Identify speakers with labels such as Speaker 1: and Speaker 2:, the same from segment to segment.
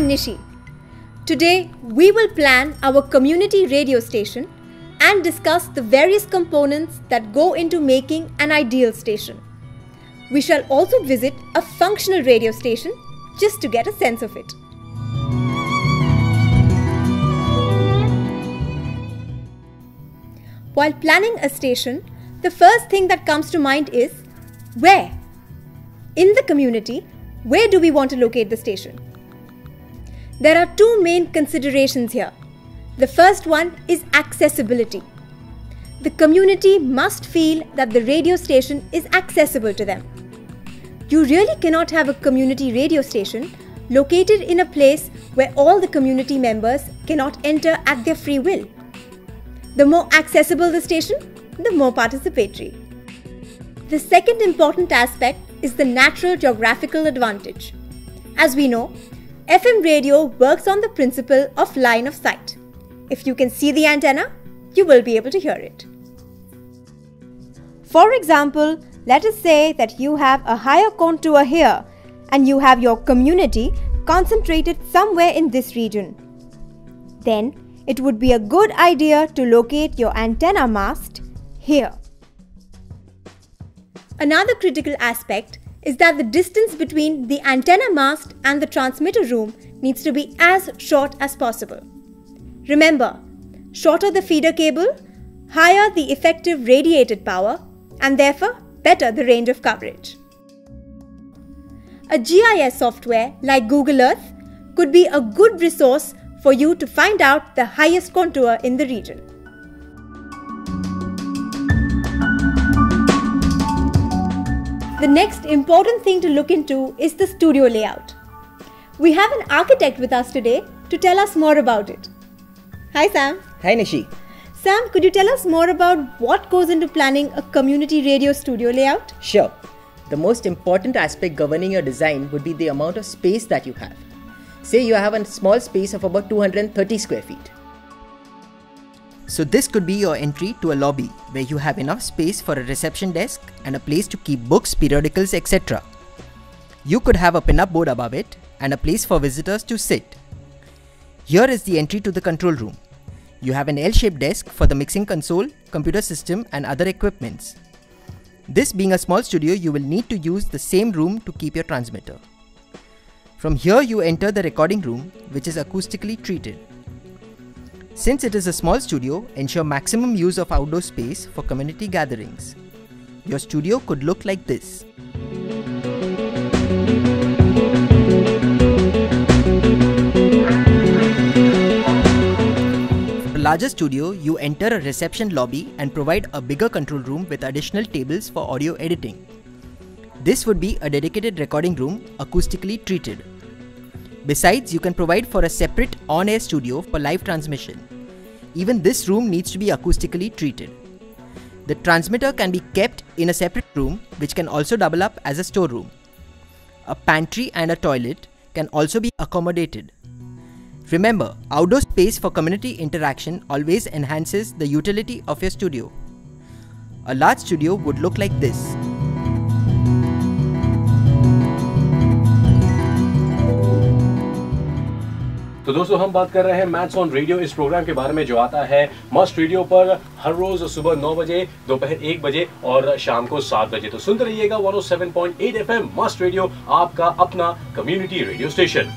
Speaker 1: Nishi. Today, we will plan our community radio station and discuss the various components that go into making an ideal station. We shall also visit a functional radio station just to get a sense of it. While planning a station, the first thing that comes to mind is where? In the community, where do we want to locate the station? There are two main considerations here. The first one is accessibility. The community must feel that the radio station is accessible to them. You really cannot have a community radio station located in a place where all the community members cannot enter at their free will. The more accessible the station, the more participatory. The second important aspect is the natural geographical advantage. As we know, FM radio works on the principle of line of sight. If you can see the antenna, you will be able to hear it. For example, let us say that you have a higher contour here and you have your community concentrated somewhere in this region. Then, it would be a good idea to locate your antenna mast here. Another critical aspect is that the distance between the antenna mast and the transmitter room needs to be as short as possible. Remember, shorter the feeder cable, higher the effective radiated power, and therefore better the range of coverage. A GIS software like Google Earth could be a good resource for you to find out the highest contour in the region. The next important thing to look into is the studio layout. We have an architect with us today to tell us more about it. Hi Sam.
Speaker 2: Hi Nishi.
Speaker 1: Sam, could you tell us more about what goes into planning a community radio studio layout?
Speaker 2: Sure. The most important aspect governing your design would be the amount of space that you have. Say you have a small space of about 230 square feet. So this could be your entry to a lobby where you have enough space for a reception desk and a place to keep books, periodicals, etc. You could have a pin-up board above it and a place for visitors to sit. Here is the entry to the control room. You have an L-shaped desk for the mixing console, computer system and other equipments. This being a small studio, you will need to use the same room to keep your transmitter. From here you enter the recording room, which is acoustically treated. Since it is a small studio, ensure maximum use of outdoor space for community gatherings. Your studio could look like this. For a larger studio, you enter a reception lobby and provide a bigger control room with additional tables for audio editing. This would be a dedicated recording room, acoustically treated. Besides, you can provide for a separate on-air studio for live transmission. Even this room needs to be acoustically treated. The transmitter can be kept in a separate room, which can also double up as a storeroom. A pantry and a toilet can also be accommodated. Remember, outdoor space for community interaction always enhances the utility of your studio. A large studio would look like this.
Speaker 3: तो दोस्तों हम बात कर रहे हैं maths on radio इस program के बारे में जो आता है मस्ट रेडियो पर हर रोज सुबह 9 बजे, दोपहर 1 बजे और शाम को 7 बजे। तो सुनते रहिएगा 107.8 FM मस्ट रेडियो, आपका अपना community radio station.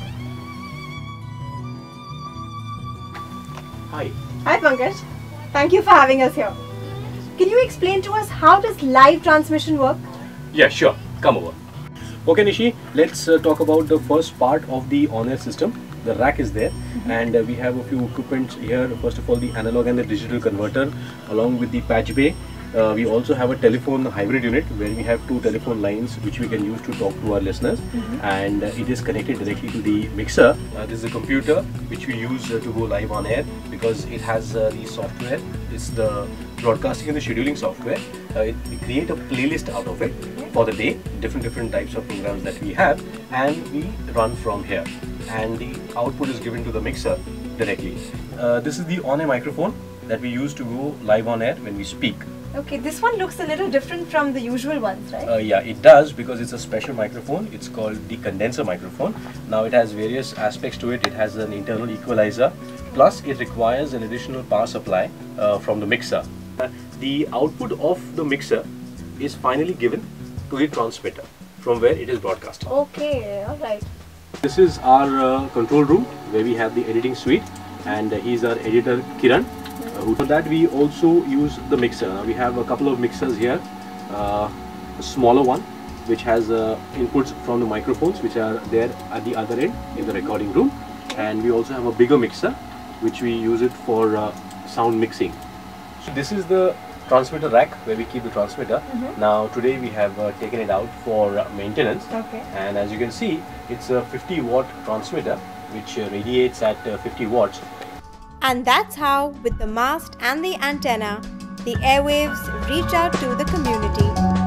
Speaker 3: Hi.
Speaker 1: Hi Pankaj. Thank you for having us here. Can you explain to us how does live transmission work?
Speaker 3: Yeah, sure. Come over. Okay, Nishi, let's talk about the first part of the on-air system. The rack is there, and we have a few equipments here. First of all, the analog and the digital converter, along with the patch bay. We also have a telephone hybrid unit where we have 2 telephone lines which we can use to talk to our listeners, and it is connected directly to the mixer. This is a computer which we use to go live on air because it has the software. It's the broadcasting and the scheduling software. We create a playlist out of it for the day, different types of programs that we have, and we run from here. And the output is given to the mixer directly. This is the on-air microphone that we use to go live on air when we speak.
Speaker 1: Okay, this one looks a little different from the usual ones, right?
Speaker 3: Yeah, it does, because it's a special microphone. It's called the condenser microphone. Now it has various aspects to it. It has an internal equalizer, plus it requires an additional power supply from the mixer. The output of the mixer is finally given to the transmitter from where it is broadcasting.
Speaker 1: Okay, alright.
Speaker 3: This is our control room where we have the editing suite, and he's our editor Kiran. For that we also use the mixer. We have a couple of mixers here. A smaller one which has inputs from the microphones which are there at the other end in the recording room, and we also have a bigger mixer which we use it for sound mixing. So this is the transmitter rack where we keep the transmitter. Now today we have taken it out for maintenance.
Speaker 1: Okay.
Speaker 3: And as you can see, it's a 50-watt transmitter which radiates at 50 watts.
Speaker 1: And that's how, with the mast and the antenna, the airwaves reach out to the community.